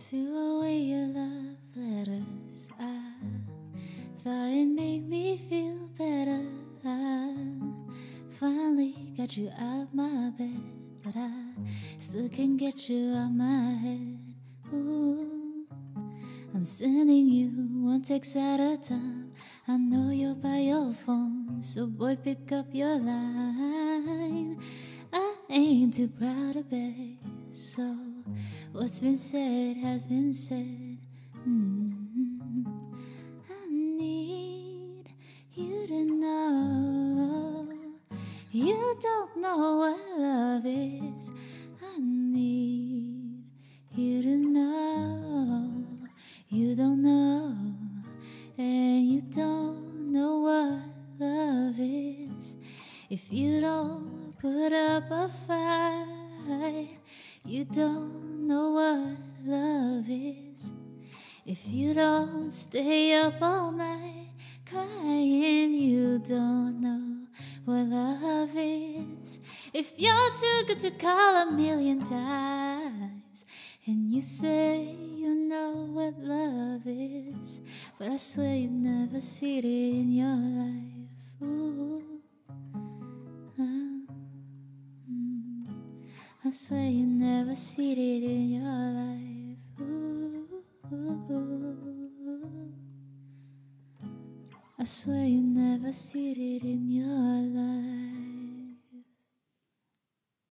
Threw away your love letters. I thought it made me feel better. I finally got you out my bed, but I still can't get you out my head. Ooh, I'm sending you one text at a time. I know you're by your phone, so boy, pick up your line. I ain't too proud to beg, so what's been said has been said. I need you to know you don't know what love is. I need you to know you don't know, and you don't know what love is. If you don't put up a fight, you don't know what love is. If you don't stay up all night crying, you don't know what love is. If you're too good to call a million times, and you say you know what love is, but I swear you never see it in your life. Ooh, I swear you never see it in your life. Ooh, I swear you never see it in your life.